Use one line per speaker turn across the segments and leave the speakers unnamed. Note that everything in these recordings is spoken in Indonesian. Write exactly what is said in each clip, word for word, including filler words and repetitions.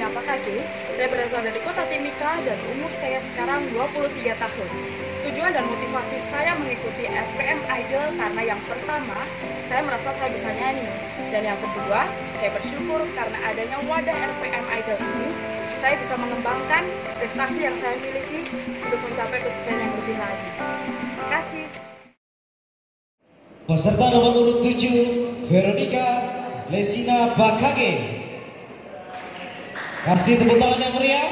Lesina Pakage. Saya berasal dari Kota Timika dan umur saya sekarang dua puluh tiga tahun. Tujuan dan motivasi saya mengikuti R P M Idol karena yang pertama, saya merasa saya bisa nyanyi. Dan yang kedua, saya bersyukur karena adanya wadah R P M Idol ini, saya bisa mengembangkan prestasi yang saya miliki untuk mencapai kesuksesan yang lebih lagi. Terima kasih.
Peserta nomor urut tujuh, Veronica Lesina Pakage. Kasih tepuk tangan yang meriah.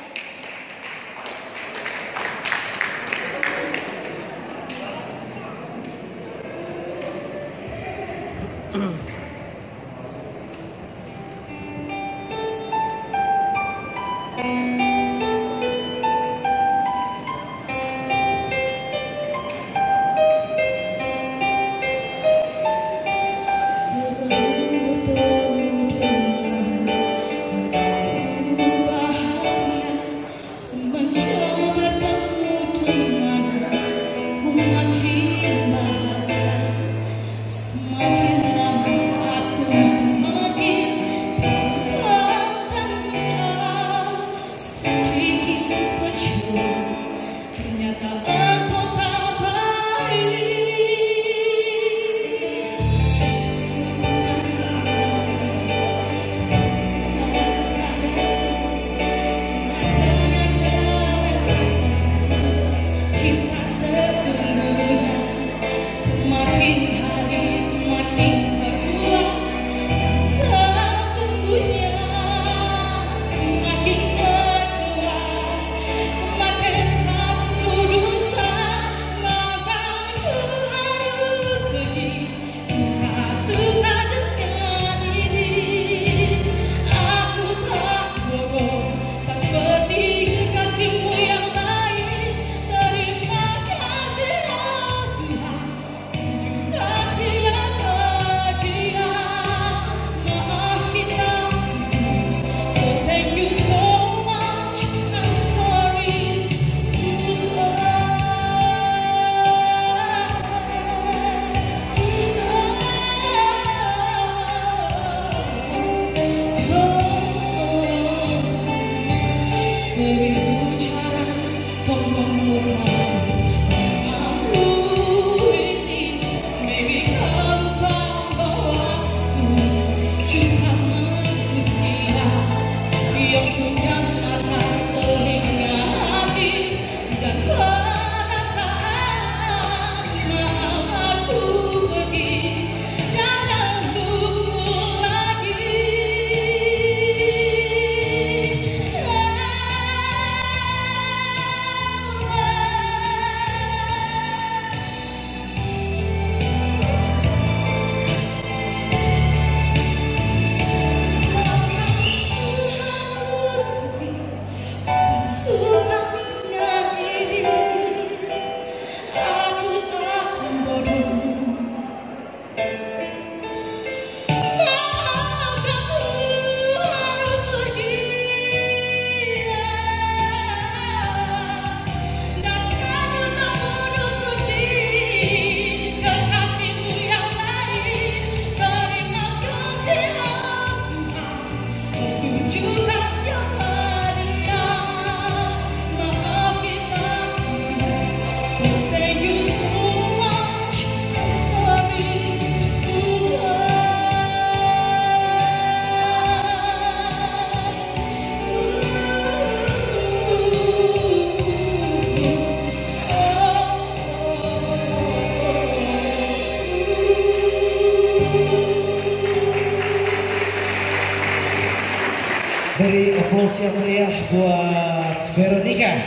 Dari aplaus yang meriah buat Veronica.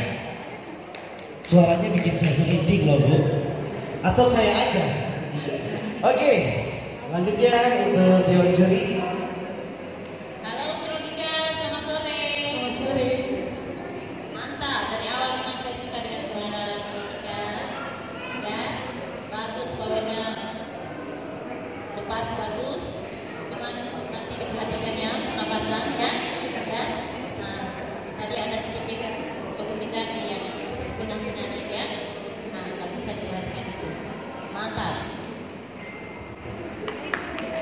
Suaranya bikin saya merinding loh Bu. Atau saya aja. Oke, lanjutnya untuk Dewan Juri.